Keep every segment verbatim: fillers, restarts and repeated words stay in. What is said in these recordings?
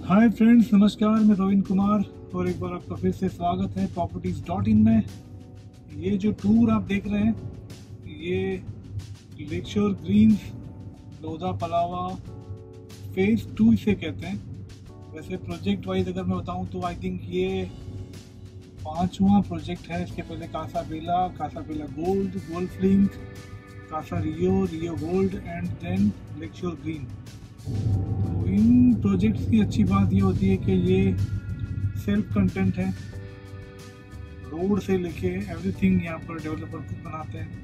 Hi friends, नमस्कार। मैं रविंद्र कुमार और एक बार आपका फिर से स्वागत है प्रॉपर्टीज डॉट इन में। ये जो टूर आप देख रहे हैं ये Lakeshore Greens Lodha Palava phase two इसे कहते हैं। वैसे प्रोजेक्ट वाइज अगर मैं बताऊं तो आई थिंक ये पांचवा प्रोजेक्ट है। इसके पहले Casa Bella, Casa Bella Gold, Golf Link, Casa Rio, Rio Gold and then Lakeshore Green. तो इन प्रोजेक्ट्स की अच्छी बात ये होती है कि ये सेल्फ कंटेंट है। रोड से लेके एवरीथिंग यहाँ पर डेवलपर खुद बनाते हैं।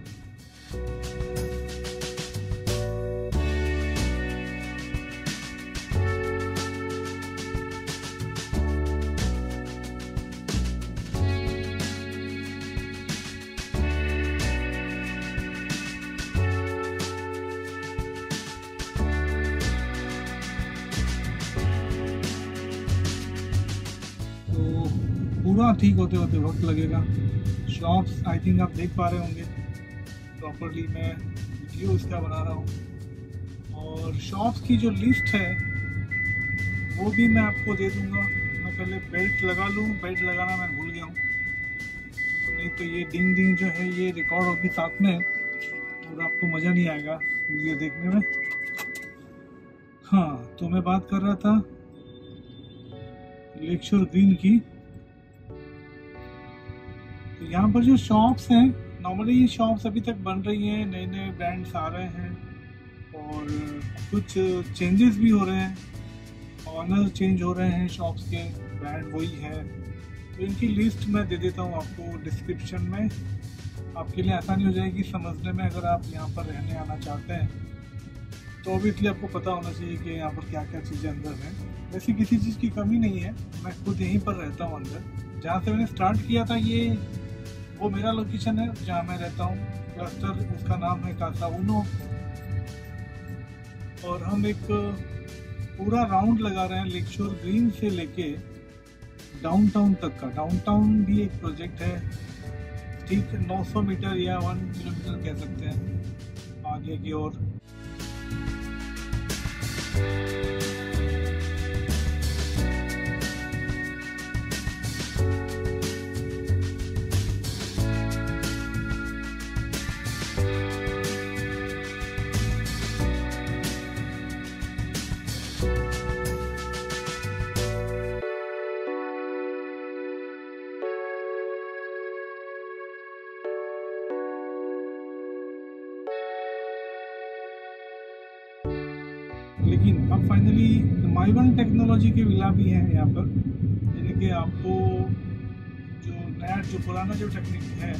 पूरा ठीक होते होते वक्त लगेगा। शॉप्स आई थिंक आप देख पा रहे होंगे प्रॉपर्ली। मैं वीडियो इसका बना रहा हूँ और शॉप्स की जो लिस्ट है वो भी मैं आपको दे दूँगा। मैं पहले बेल्ट लगा लूँ, बेल्ट लगाना मैं भूल गया हूँ, नहीं तो ये डिंग डिंग जो है ये रिकॉर्ड होगी साथ में और आपको मज़ा नहीं आएगा वीडियो देखने में। हाँ, तो मैं बात कर रहा था लेकशोर ग्रीन की। तो यहाँ पर जो शॉप्स हैं, नॉर्मली ये शॉप्स अभी तक बन रही हैं, नए नए ब्रांड्स आ रहे हैं और कुछ चेंजेस भी हो रहे हैं। ऑनर चेंज हो रहे हैं शॉप्स के, ब्रांड वही है। तो इनकी लिस्ट मैं दे देता हूँ आपको डिस्क्रिप्शन में, आपके लिए आसानी हो जाएगी समझने में। अगर आप यहाँ पर रहने आना चाहते हैं तो ऑब्वियसली आपको पता होना चाहिए कि यहाँ पर क्या क्या चीज़ें अंदर हैं। वैसे किसी चीज़ की कमी नहीं है, मैं खुद यहीं पर रहता हूँ अंदर। जहाँ से मैंने स्टार्ट किया था ये वो मेरा लोकेशन है जहाँ मैं रहता हूँ। क्लस्टर उसका नाम है कासा उनो और हम एक पूरा राउंड लगा रहे हैं लेकशोर ग्रीन से लेके डाउनटाउन तक का। डाउनटाउन भी एक प्रोजेक्ट है, ठीक नौ सौ मीटर या वन किलोमीटर कह सकते हैं आगे की ओर। लेकिन अब फाइनली माइवन टेक्नोलॉजी के विला भी हैं यहाँ पर, यानी कि आपको जो नया जो पुराना जो टेक्निक है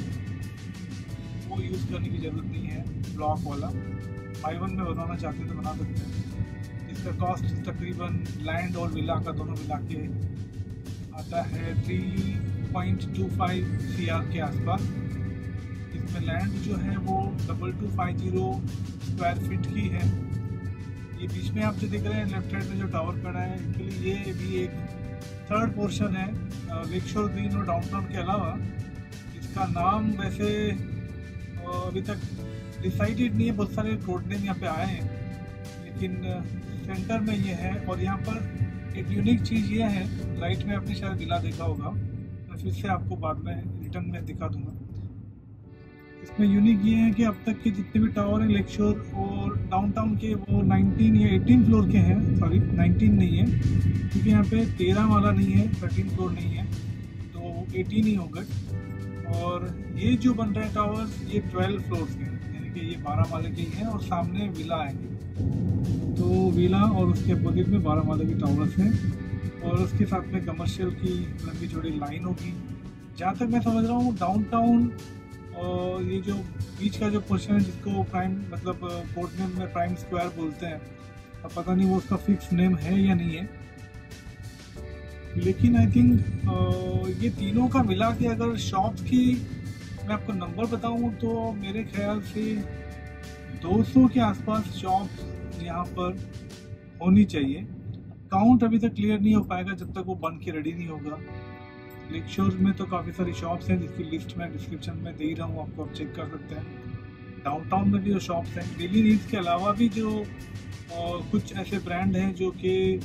वो यूज़ करने की ज़रूरत नहीं है। ब्लॉक वाला माइवन में बनाना चाहते हैं तो बना सकते हैं। इसका कॉस्ट तकरीबन लैंड और विला का दोनों मिला के आता है three point two five C R के आसपास। इसमें लैंड जो है वो double two five zero square feet की है। ये बीच में आप जो देख रहे हैं लेफ्ट हैंड में जो टावर खड़ा है, एक्चुअली ये भी एक थर्ड पोर्शन है लेकशोर ग्रीन और डाउनटाउन के अलावा। इसका नाम वैसे अभी तक डिसाइडेड नहीं है, बहुत सारे कोड नेम यहाँ पे आए हैं, लेकिन सेंटर में ये है। और यहाँ पर एक यूनिक चीज़ ये है, राइट में आपने शायद विला देखा होगा, मैं फिर से आपको बाद में रिटर्न में दिखा दूंगा। इसमें यूनिक ये है कि अब तक के जितने भी टावर हैं लेकशोर और डाउनटाउन के वो नाइनटीन या एटीन फ्लोर के हैं। सॉरी नाइनटीन नहीं है, क्योंकि यहाँ पे तेरह वाला नहीं है, थर्टीन फ्लोर नहीं है, तो एटीन ही होगा। और ये जो बन रहे हैं टावर्स ये ट्वेल्व फ्लोर्स के हैं, यानी कि ये बारह माले के ही हैं और सामने विला आएंगे। तो विला और उसके अपोजिट में बारह माले के टावर्स हैं और उसके साथ में कमर्शियल की लंबी चौड़ी लाइन होगी। जहाँ तक मैं समझ रहा हूँ डाउनटाउन और ये जो बीच का जो पोर्शन है जिसको प्राइम मतलब कोड नेम में प्राइम स्क्वायर बोलते हैं, अब पता नहीं वो उसका फिक्स नेम है या नहीं है, लेकिन आई थिंक ये तीनों का मिला के अगर शॉप्स की मैं आपको नंबर बताऊं तो मेरे ख्याल से दो सौ के आसपास शॉप्स यहाँ पर होनी चाहिए। काउंट अभी तक क्लियर नहीं हो पाएगा जब तक वो बन के रेडी नहीं होगा। लेकशोर में तो काफ़ी सारी शॉप्स हैं जिसकी लिस्ट मैं डिस्क्रिप्शन में दे ही रहा हूँ, आपको आप चेक कर सकते हैं। डाउनटाउन में भी जो शॉप्स हैं डेली नीड्स के अलावा भी जो आ, कुछ ऐसे ब्रांड हैं जो कि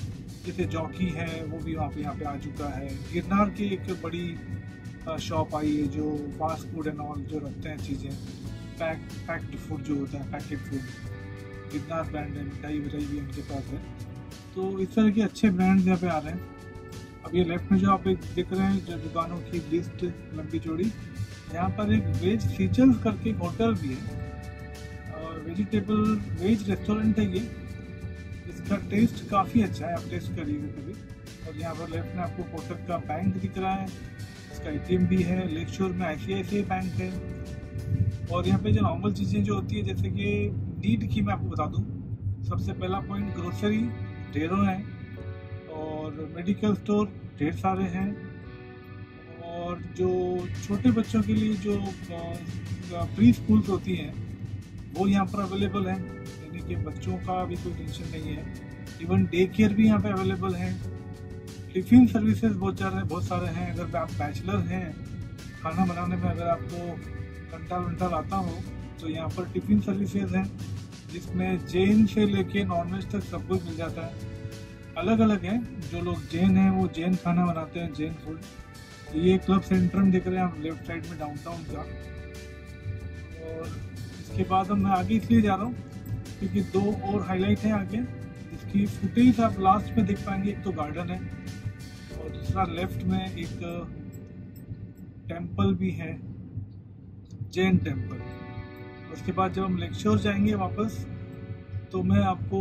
जैसे जॉकी है वो भी वहाँ पे यहाँ पे आ चुका है। गिरनार की एक बड़ी शॉप आई है जो फास्ट फूड एंड ऑल जो रखते हैं चीज़ें, पैक पैक्ड फूड जो होता है, पैकेट फूड। गिरनार ब्रांड है, मिठाई विठाई भी उनके पास है। तो इस तरह के अच्छे ब्रांड्स यहाँ पे आ रहे हैं। अब ये लेफ्ट में जो आप एक दिख रहे हैं जो दुकानों की लिस्ट लंबी चौड़ी, यहाँ पर एक वेज फीचर्स करके एक होटल भी है और वेजिटेबल वेज रेस्टोरेंट है ये। इसका टेस्ट काफ़ी अच्छा है, आप टेस्ट करिएगा कभी। और यहाँ पर लेफ्ट में आपको कोटक का बैंक दिख रहा है, इसका एटीएम भी है। लेक शोर में आईसीआईसीआई बैंक है। और यहाँ पे जो नॉर्मल चीज़ें जो होती है जैसे कि नीड की मैं आपको बता दूँ, सबसे पहला पॉइंट ग्रोसरी ढेरों हैं और मेडिकल स्टोर ढेर सारे हैं। और जो छोटे बच्चों के लिए जो प्री स्कूल्स होती हैं वो यहाँ पर अवेलेबल हैं, यानी कि बच्चों का भी कोई टेंशन नहीं है। इवन डे केयर भी यहाँ पे अवेलेबल हैं। टिफ़िन सर्विसेज बहुत सारे बहुत सारे हैं। अगर आप बैचलर हैं, खाना बनाने में अगर आपको कंटाल वंटाल आता हो तो यहाँ पर टिफ़िन सर्विसेज हैं जिसमें जैन से लेके नॉनवेज तक सब कुछ मिल जाता है। अलग अलग है, जो लोग जैन हैं वो जैन खाना बनाते हैं, जैन फूड। ये क्लब सेंट्रम दिख रहे हैं आप लेफ्ट साइड में डाउनटाउन का। और इसके बाद अब मैं आगे इसलिए जा रहा हूँ क्योंकि दो और हाईलाइट है आगे, इसकी फुटेज आप लास्ट में देख पाएंगे। एक तो गार्डन है और दूसरा लेफ्ट में एक टेम्पल भी है, जैन टेम्पल। उसके बाद जब हम लेक्चर जाएंगे वापस तो मैं आपको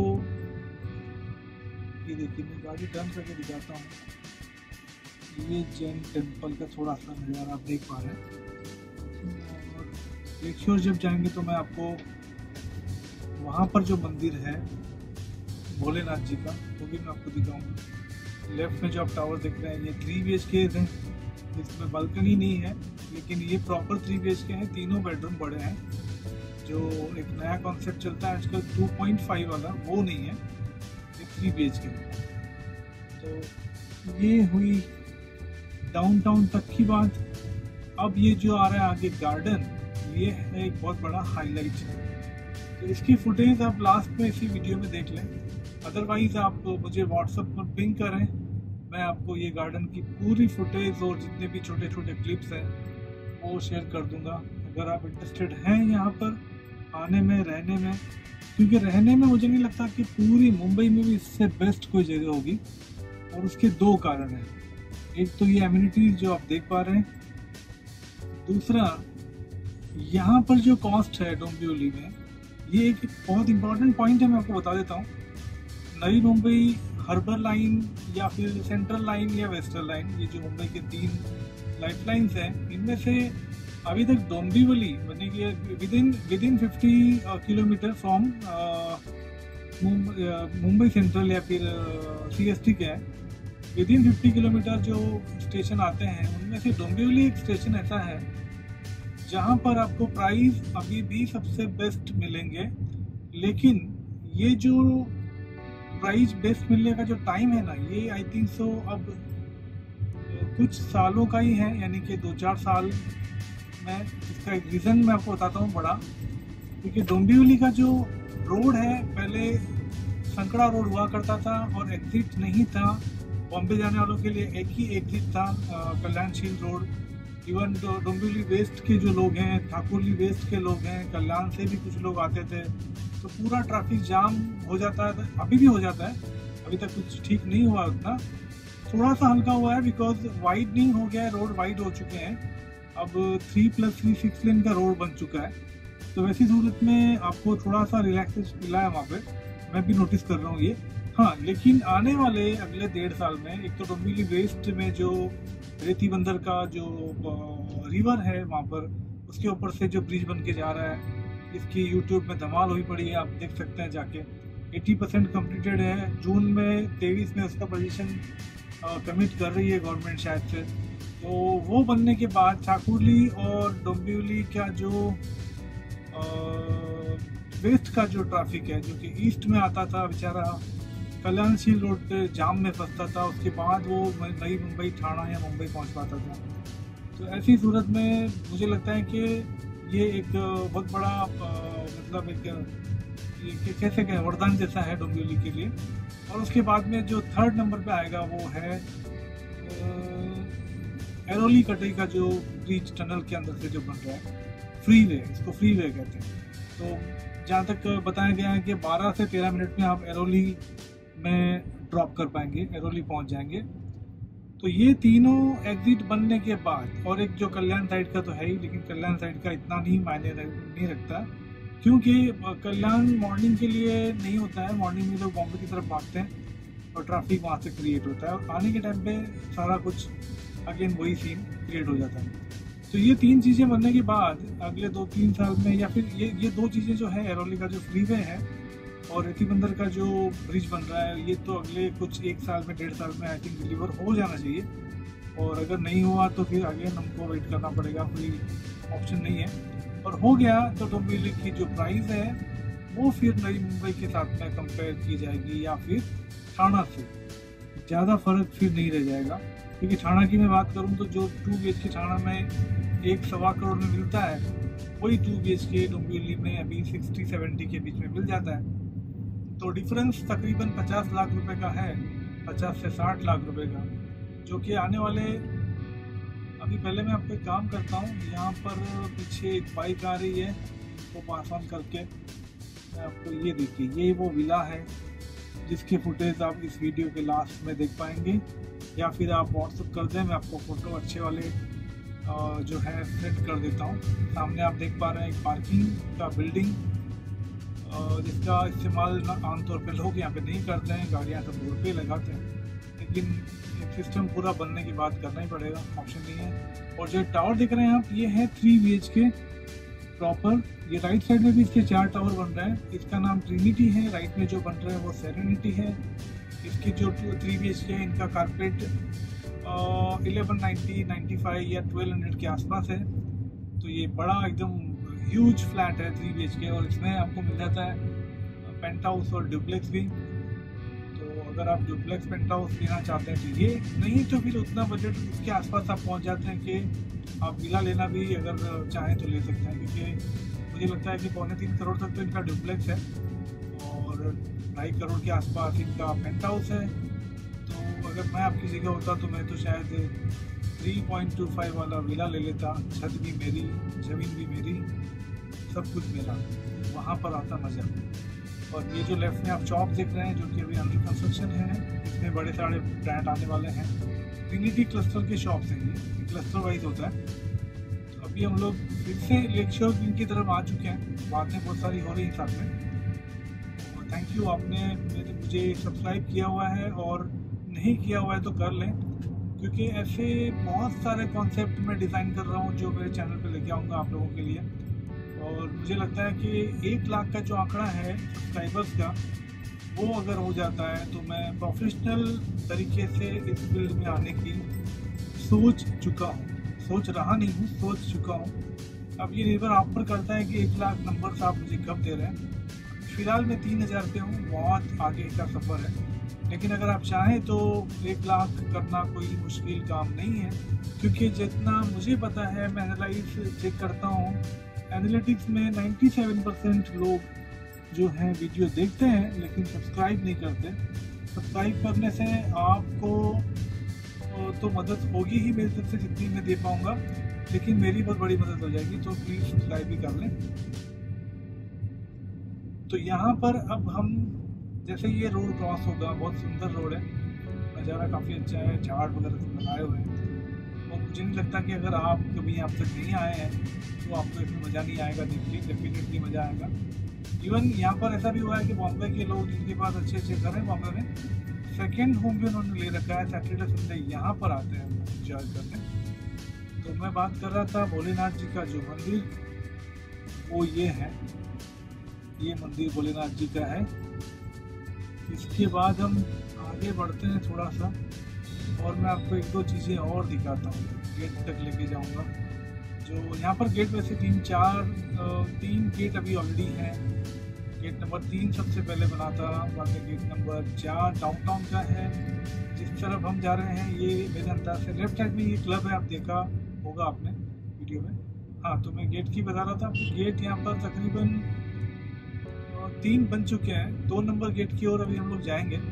ये देखिए, मैं गाड़ी टर्न करके दिखाता हूँ। ये जैन टेम्पल का थोड़ा सा नज़ारा आप देख पा रहे हैं। और लेक्चर जब जाएंगे तो मैं आपको वहाँ पर जो मंदिर है भोलेनाथ जी का वो भी मैं आपको दिखाऊंगा। लेफ्ट में जो आप टावर देख रहे हैं ये थ्री बी एच के हैं, इसमें बालकनी नहीं है लेकिन ये proper three B H K हैं। तीनों बेडरूम बड़े हैं। जो एक नया कॉन्सेप्ट चलता है आजकल टू पॉइंट फाइव वाला, वो नहीं है, ये थ्री बी एच के। तो ये हुई डाउनटाउन तक की बात। अब ये जो आ रहा है आगे गार्डन, ये है एक बहुत बड़ा हाईलाइट। तो इसकी फुटेज आप लास्ट में इसी वीडियो में देख लें। अदरवाइज आप मुझे व्हाट्सएप पर पिंग करें, मैं आपको ये गार्डन की पूरी फुटेज और जितने भी छोटे छोटे क्लिप्स हैं वो शेयर कर दूंगा। अगर आप इंटरेस्टेड हैं यहाँ पर आने में, रहने में, क्योंकि रहने में मुझे नहीं लगता कि पूरी मुंबई में भी इससे बेस्ट कोई जगह होगी। और उसके दो कारण हैं। एक तो ये एमिनिटीज जो आप देख पा रहे हैं, दूसरा यहाँ पर जो कॉस्ट है डोंबिवली में, ये एक बहुत इंपॉर्टेंट पॉइंट है, मैं आपको बता देता हूँ। नई मुंबई, हार्बर लाइन या फिर सेंट्रल लाइन या वेस्टर्न लाइन, ये जो मुंबई के तीन लाइफ लाइन्स हैं, इनमें से अभी तक डोंबिवली बने कि within within fifty kilometre from Mumbai Central या फिर सी एस टी के है, विद इन फिफ्टी किलोमीटर जो स्टेशन आते हैं उनमें से डोंबिवली एक स्टेशन ऐसा है जहाँ पर आपको प्राइस अभी भी सबसे बेस्ट मिलेंगे। लेकिन ये जो प्राइस बेस्ट मिलने का जो टाइम है ना, ये आई थिंक सो अब कुछ सालों का ही है, यानी कि दो चार साल में। इसका एक रीज़न मैं आपको बताता हूँ बड़ा, क्योंकि डोंबिवली का जो रोड है पहले संकड़ा रोड हुआ करता था और एग्जिट नहीं था। बॉम्बे जाने वालों के लिए एक ही एग्जिट था, Kalyan Shil road. Even Dombivli west के जो लोग हैं, ठाकुरली वेस्ट के लोग हैं, कल्याण से भी कुछ लोग आते थे, तो पूरा ट्रैफिक जाम हो जाता है। अभी भी हो जाता है, अभी तक कुछ ठीक नहीं हुआ उतना, थोड़ा सा हल्का हुआ है बिकॉज वाइडनिंग हो गया है, रोड वाइड हो चुके हैं। अब three plus three six lane का रोड बन चुका है। तो वैसी सूरत में आपको थोड़ा सा रिलैक्सेशन मिला है वहाँ पे, मैं भी नोटिस कर रहा हूँ ये। हाँ, लेकिन आने वाले अगले डेढ़ साल में एक तो डोंबिवली वेस्ट में जो रेती बंदर का जो रिवर है वहाँ पर, उसके ऊपर से जो ब्रिज बन के जा रहा है, इसकी यूट्यूब में धमाल हुई पड़ी है, आप देख सकते हैं जाके। अस्सी परसेंट कम्प्लीटेड है। जून में तेईस में उसका पोजीशन कमिट कर रही है गवर्नमेंट शायद से। तो वो बनने के बाद ठाकुरली और डोंबिवली का जो आ, वेस्ट का जो ट्रैफिक है जो कि ईस्ट में आता था, बेचारा कल्याणशील रोड पे जाम में फंसता था, उसके बाद वो नई मुंबई, ठाणा या मुंबई पहुंच पाता था। तो ऐसी सूरत में मुझे लगता है कि ये एक बहुत बड़ा मतलब एक ये कैसे कहें वरदान जैसा है डोंबिवली के लिए। और उसके बाद में जो थर्ड नंबर पे आएगा वो है एरोली कटई का जो ब्रिज टनल के अंदर से जो बन रहा है, फ्री वे, इसको फ्री वे कहते हैं। तो जहाँ तक बताया गया है कि बारह से तेरह मिनट में आप एरोली में ड्रॉप कर पाएंगे, एरोली पहुँच जाएंगे। तो ये तीनों एग्जिट बनने के बाद, और एक जो कल्याण साइड का तो है ही, लेकिन कल्याण साइड का इतना नहीं मायने नहीं रखता, क्योंकि कल्याण मॉर्निंग के लिए नहीं होता है। मॉर्निंग में लोग बॉम्बे की तरफ भागते हैं और ट्रैफिक वहाँ से क्रिएट होता है, और आने के टाइम पे सारा कुछ अगेन वही सीन क्रिएट हो जाता है। तो ये तीन चीज़ें बनने के बाद अगले दो तीन साल में, या फिर ये ये दो चीज़ें जो है, एरोली का जो फ्रीवे है और रेती बंदर का जो ब्रिज बन रहा है, ये तो अगले कुछ एक साल में, डेढ़ साल में आई थिंक डिलीवर हो जाना चाहिए। और अगर नहीं हुआ तो फिर अगेन हमको वेट करना पड़ेगा, कोई ऑप्शन नहीं है। और हो गया तो डोंबिवली की जो प्राइस है वो फिर नई मुंबई के साथ में कंपेयर की जाएगी, या फिर ठाणा से ज़्यादा फर्क फिर नहीं रह जाएगा। क्योंकि ठाणा की मैं बात करूँ तो जो टू बी एच के ठाणा में एक सवा करोड़ में मिलता है, वही टू बी एच के डोंबिवली में अभी सिक्सटी सेवेंटी के बीच में मिल जाता है। तो डिफरेंस तकरीबन पचास लाख रुपए का है, पचास से साठ लाख रुपए का, जो कि आने वाले, अभी पहले मैं आपको एक काम करता हूँ, यहाँ पर पीछे एक बाइक आ रही है वो पास ऑन करके मैं आपको ये देखिए, ये वो विला है जिसके फुटेज आप इस वीडियो के लास्ट में देख पाएंगे, या फिर आप व्हाट्सअप कर दें, मैं आपको फ़ोटो अच्छे वाले जो है सेंड कर देता हूँ। सामने आप देख पा रहे हैं एक पार्किंग का बिल्डिंग, जिसका इस्तेमाल आमतौर पे लोग यहाँ पे नहीं करते हैं, गाड़ियाँ सब रोड पे लगाते हैं, लेकिन एक सिस्टम पूरा बनने की बात करना ही पड़ेगा, ऑप्शन नहीं है। और जो टावर देख रहे हैं आप, ये है three B H K proper. ये राइट साइड में भी इसके चार टावर बन रहे हैं, इसका नाम ट्रिनिटी है, राइट में जो बन रहा है वो सेरेनिटी है। इसके जो थ्री बी एच के हैं, इनका carpet eleven ninety, ninety five या ट्वेल्व हंड्रेड के आसपास है। तो ये बड़ा एकदम ह्यूज फ्लैट है थ्री बी एच के, और इसमें आपको मिल जाता है पेंट हाउस और डुप्लेक्स भी। तो अगर आप डुप्लेक्स पेंट हाउस लेना चाहते हैं तो ये, नहीं तो फिर उतना बजट उसके आसपास आप पहुंच जाते हैं कि आप विला लेना भी अगर चाहें तो ले सकते हैं। क्योंकि मुझे लगता है कि पौने तीन करोड़ तक तो इनका डुप्लेक्स है और ढाई करोड़ के आसपास इनका पेंट हाउस है। तो अगर मैं आपकी जगह होता तो मैं तो शायद थ्री पॉइंट टू फाइव वाला विला ले लेता, छत भी मेरी, ज़मीन भी मेरी, सब कुछ मेरा, वहाँ पर आता मज़ा। और ये जो लेफ्ट में आप शॉप देख रहे हैं जो कि अभी अंडर कंस्ट्रक्शन है, इसमें बड़े सारे ब्रांड आने वाले हैं। ट्रिनिटी क्लस्टर के शॉप्स हैं, ये क्लस्टर वाइज होता है। तो अभी हम लोग फिर से लेक शोर की तरफ आ चुके हैं, बातें बहुत सारी हो रही हैं साथ में। और थैंक यू, आपने मुझे सब्सक्राइब किया हुआ है, और नहीं किया हुआ है तो कर लें, क्योंकि ऐसे बहुत सारे कॉन्सेप्ट मैं डिज़ाइन कर रहा हूँ जो मेरे चैनल पे लेके आऊँगा आप लोगों के लिए। और मुझे लगता है कि एक लाख का जो आंकड़ा है सब्सक्राइबर्स का, वो अगर हो जाता है तो मैं प्रोफेशनल तरीके से इस फील्ड में आने की सोच चुका हूँ, सोच रहा नहीं हूँ, सोच चुका हूँ। अब ये निर्भर आप पर करता है कि एक लाख नंबर्स आप मुझे कब दे रहे हैं। फिलहाल मैं तीन हज़ार पे हूँ, बहुत आगे का सफ़र है, लेकिन अगर आप चाहें तो एक लाख करना कोई मुश्किल काम नहीं है। क्योंकि जितना मुझे पता है, मैं एनालाइज चेक करता हूँ, एनालिटिक्स में सत्तानवे परसेंट लोग जो हैं वीडियो देखते हैं लेकिन सब्सक्राइब नहीं करते। सब्सक्राइब करने से आपको तो मदद होगी ही मेरी तरफ से जितनी मैं दे पाऊँगा, लेकिन मेरी बहुत बड़ी मदद हो जाएगी, तो प्लीज़ सब्सक्राइब भी कर लें। तो यहाँ पर अब हम, जैसे ये रोड क्रॉस होगा, बहुत सुंदर रोड है, नज़ारा काफ़ी अच्छा है, झाड़ वगैरह सब लगाए हुए हैं। और मुझे नहीं लगता कि अगर आप कभी यहाँ तक नहीं आए हैं तो आपको इसमें मज़ा नहीं आएगा, देखिए डेफिनेटली मज़ा आएगा। इवन यहाँ पर ऐसा भी हुआ है कि बॉम्बे के लोग जिनके पास अच्छे अच्छे घर हैं बॉम्बे में, सेकेंड होम भी उन्होंने ले रखा है, सैटरडे संडे यहाँ पर आते हैं इंजॉय करने। तो मैं बात कर रहा था भोलेनाथ जी का जो मंदिर, वो ये है, ये मंदिर भोलेनाथ जी का है। इसके बाद हम आगे बढ़ते हैं थोड़ा सा, और मैं आपको एक दो चीज़ें और दिखाता हूँ, गेट तक लेके जाऊँगा। जो यहाँ पर गेट वैसे तीन चार तीन गेट अभी ऑलरेडी हैं। गेट नंबर तीन सबसे पहले बना था, बाकी गेट नंबर चार डाउनटाउन का है। जिस तरफ हम जा रहे हैं, ये मेरे अंदाज से लेफ्ट साइड में ये क्लब है, आप देखा होगा आपने वीडियो में। हाँ, तो मैं गेट की बता रहा था। गेट यहाँ पर तकरीबन तीन बन चुके हैं, दो नंबर गेट की ओर अभी हम लोग जाएंगे।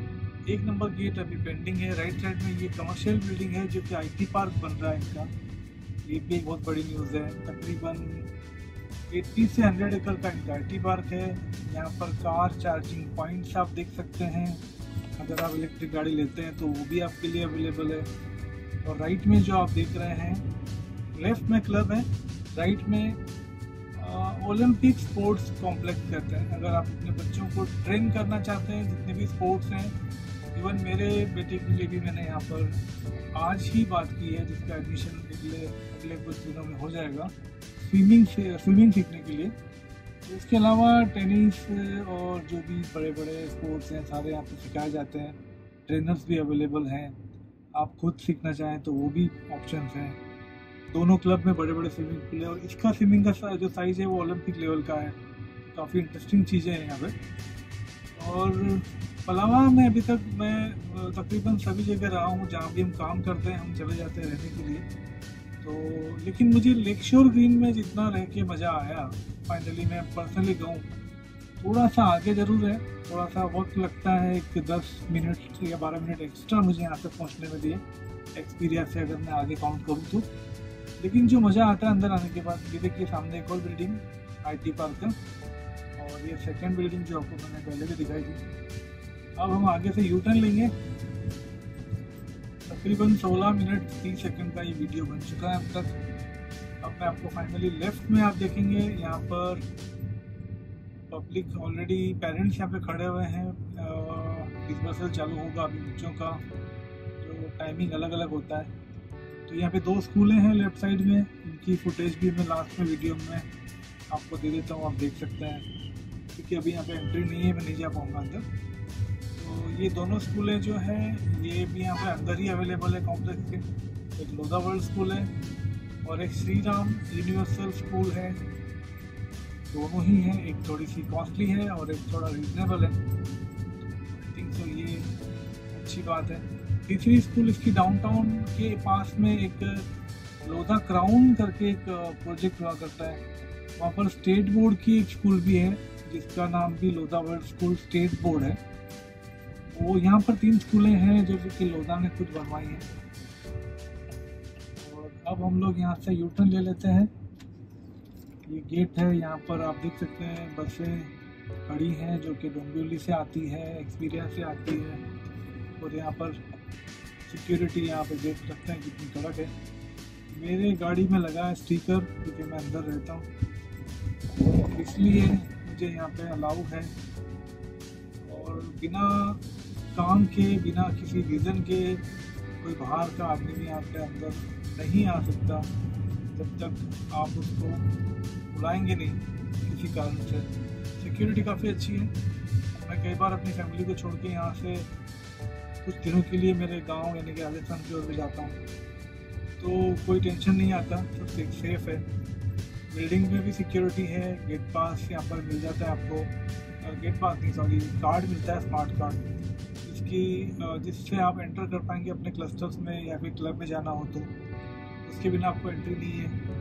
एक नंबर गेट अभी पेंडिंग है। राइट साइड में ये कमर्शियल बिल्डिंग है जो कि आईटी पार्क बन रहा है इनका, ये भी एक बहुत बड़ी न्यूज़ है। तकरीबन अस्सी से सौ एकड़ का इनका आईटी पार्क है। यहाँ पर कार चार्जिंग पॉइंट्स आप देख सकते हैं, अगर आप इलेक्ट्रिक गाड़ी लेते हैं तो वो भी आपके लिए अवेलेबल है। और राइट में जो आप देख रहे हैं, लेफ्ट में क्लब है, राइट में ओलंपिक स्पोर्ट्स कॉम्प्लेक्स कहते हैं। अगर आप अपने बच्चों को ट्रेन करना चाहते हैं, जितने भी स्पोर्ट्स हैं, इवन मेरे बेटे के लिए भी मैंने यहाँ पर आज ही बात की है, जिसका एडमिशन अगले अगले कुछ दिनों में हो जाएगा, स्विमिंग से स्विमिंग सीखने के लिए। तो इसके अलावा टेनिस और जो भी बड़े बड़े स्पोर्ट्स हैं सारे यहाँ पर सिखाए जाते हैं। ट्रेनर्स भी अवेलेबल हैं, आप खुद सीखना चाहें तो वो भी ऑप्शंस हैं। दोनों क्लब में बड़े बड़े स्विमिंग पूल है और इसका स्विमिंग का जो साइज़ है वो ओलंपिक लेवल का है। काफ़ी इंटरेस्टिंग चीज़ें हैं यहाँ पे। और पलावा में अभी तक मैं तकरीबन सभी जगह रहा हूँ, जहाँ भी हम काम करते हैं हम चले जाते हैं रहने के लिए। तो लेकिन मुझे लेक शोर ग्रीन में जितना रह के मज़ा आया, फाइनली मैं पर्सनली कहूँ, थोड़ा सा आगे ज़रूर है, थोड़ा सा वक्त लगता है, एक दस मिनट या बारह मिनट एक्स्ट्रा मुझे यहाँ तक पहुँचने में दिए एक्सपीरियंस से, अगर मैं आगे काउंट करूँ तो। लेकिन जो मज़ा आता है अंदर आने के बाद, ये देखिए सामने एक और बिल्डिंग आईटी पार्क का, और ये सेकंड बिल्डिंग जो आपको मैंने पहले भी दिखाई थी। अब हम आगे से यू टर्न लेंगे। तकरीबन सोलह मिनट तीस सेकंड का ये वीडियो बन चुका है अब तक। अब मैं आपको फाइनली लेफ्ट में आप देखेंगे, यहाँ पर पब्लिक ऑलरेडी, पेरेंट्स यहाँ पे खड़े हुए हैं। डिस्बर्सल चालू होगा अभी बच्चों का, जो टाइमिंग अलग अलग होता है। तो यहाँ पे दो स्कूलें हैं लेफ्ट साइड में, इनकी फुटेज भी मैं लास्ट में वीडियो में आपको दे देता हूँ, आप देख सकते हैं। क्योंकि अभी यहाँ पे एंट्री नहीं है, मैं नहीं जा पाऊँगा अंदर। तो ये दोनों स्कूलें जो हैं ये भी यहाँ पे अंदर ही अवेलेबल है कॉम्प्लेक्स के। एक लोधा वर्ल्ड स्कूल है और एक श्री राम यूनिवर्सल स्कूल है, दोनों ही हैं। एक थोड़ी सी कॉस्टली है और एक थोड़ा रीजनेबल है। आई थिंक सो ये अच्छी बात है। तीसरी स्कूल इसकी डाउनटाउन के पास में एक लोधा क्राउन करके एक प्रोजेक्ट हुआ करता है, वहाँ पर स्टेट बोर्ड की एक स्कूल भी है जिसका नाम भी Lodha world school state board है। वो यहाँ पर तीन स्कूलें हैं जो कि लोधा ने खुद बनवाई हैं। और अब हम लोग यहाँ से यू टर्न ले लेते हैं। ये गेट है, यहाँ पर आप देख सकते हैं बसें खड़ी हैं जो कि डोंबिवली से आती है, एक्सपीरियंस से आती है। और यहाँ पर सिक्योरिटी यहाँ पे देख सकते हैं कितनी कड़क है। मेरे गाड़ी में लगा है स्टिकर, क्योंकि मैं अंदर रहता हूँ, इसलिए मुझे यहाँ पे अलाउ है। और बिना काम के, बिना किसी रीज़न के कोई बाहर का आदमी भी यहाँ पे अंदर नहीं आ सकता जब तक आप उसको बुलाएंगे नहीं किसी कारण से। सिक्योरिटी काफ़ी अच्छी है। मैं कई बार अपनी फैमिली को छोड़ के यहाँ से कुछ दिनों के लिए मेरे गांव यानी कि राजस्थान की ओर में जाता हूँ, तो कोई टेंशन नहीं आता, सब तो सेफ है। बिल्डिंग में भी सिक्योरिटी है, गेट पास यहाँ पर मिल जाता है आपको। गेट पास नहीं, सॉरी, कार्ड मिलता है, स्मार्ट कार्ड, इसकी जिससे आप एंटर कर पाएंगे अपने क्लस्टर्स में या फिर क्लब में जाना हो तो। उसके बिना आपको एंट्री नहीं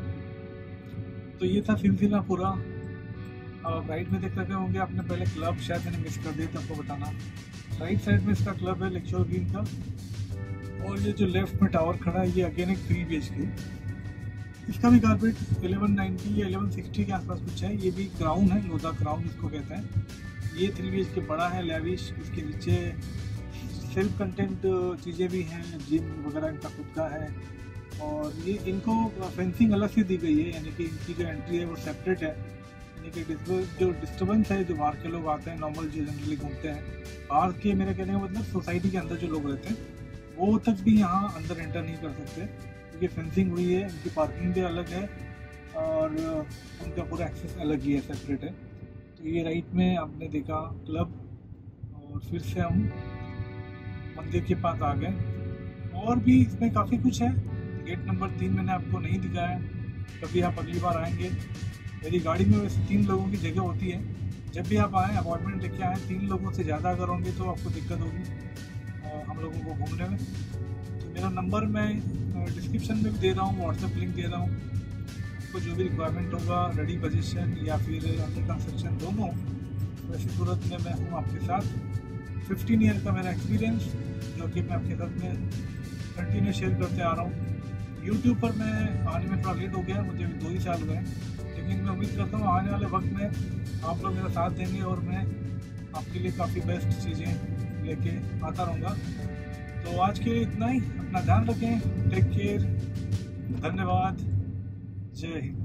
है। तो ये था सिलसिला पूरा। आप राइट में देख रहे होंगे आपने, पहले क्लब शायद मैंने मिस कर दिया था आपको बताना। राइट साइड में इसका क्लब है लेक शोर ग्रीन का। और ये जो लेफ्ट में टावर खड़ा है ये अगेन एक थ्री बी एच के, इसका भी कारपेट ग्यारह सौ नब्बे या ग्यारह सौ साठ के आसपास कुछ है। ये भी क्राउन है, लोधा क्राउन इसको कहते हैं। ये थ्री बी एच के बड़ा है, लेविश। इसके नीचे सेल्फ कंटेंट चीज़ें भी हैं, जिम वगैरह इनका खुद का है। और ये इनको फेंसिंग अलग से दी गई है, यानी कि इनकी जो एंट्री है वो सेपरेट है। यानी कि जो डिस्टर्बेंस है, जो बाहर के लोग आते हैं, नॉर्मल जो जनरली घूमते हैं बाहर के, मेरे कहने का मतलब सोसाइटी के अंदर जो लोग रहते हैं वो तक भी यहाँ अंदर एंटर नहीं कर सकते, क्योंकि फेंसिंग हुई है। इनकी पार्किंग भी अलग है और उनका पूरा एक्सेस अलग ही है, सेपरेट है। तो ये राइट में आपने देखा क्लब, और फिर से हम मंदिर के पास आ गए। और भी इसमें काफ़ी कुछ है। गेट नंबर तीन मैंने आपको नहीं दिखाया, कभी आप अगली बार आएंगे। मेरी गाड़ी में वैसे तीन लोगों की जगह होती है। जब भी आप आएँ, अपॉइंटमेंट लेके आएँ, तीन लोगों से ज़्यादा अगर होंगे तो आपको दिक्कत होगी हम लोगों को घूमने में। तो मेरा नंबर मैं डिस्क्रिप्शन में भी दे रहा हूँ, व्हाट्सएप लिंक दे रहा हूँ। आपको जो भी रिक्वायरमेंट होगा, रेडी पोजीशन या फिर अंडर कंस्ट्रक्शन, दोनों, वैसी सूरत में मैं हूँ आपके साथ। फिफ्टीन ईयर का मेरा एक्सपीरियंस जो कि मैं आपके साथ में कंटिन्यू शेयर करते आ रहा हूँ। यूट्यूब पर मैं आने में थोड़ा लेट हो गया, मुझे अभी दो ही साल हुए हैं, लेकिन मैं उम्मीद करता हूँ आने वाले वक्त में आप लोग मेरा साथ देंगे और मैं आपके लिए काफ़ी बेस्ट चीज़ें लेके आता रहूँगा। तो आज के लिए इतना ही, अपना ध्यान रखें, टेक केयर, धन्यवाद, जय हिंद।